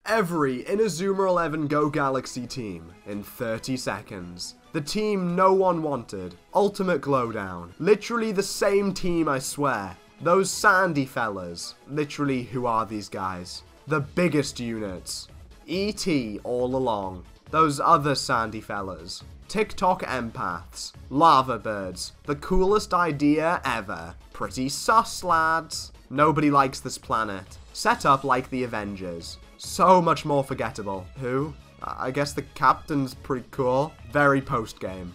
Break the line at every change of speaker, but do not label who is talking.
Every Inazuma 11 Go Galaxy team in 30 seconds. The team no one wanted. Ultimate Glowdown. Literally the same team, I swear. Those sandy fellas. Literally, who are these guys? The biggest units. E.T. all along. Those other sandy fellas. TikTok empaths. Lava birds. The coolest idea ever. Pretty sus, lads. Nobody likes this planet. Set up like the Avengers. So much more forgettable. Who? I guess the captain's pretty cool. Very post-game.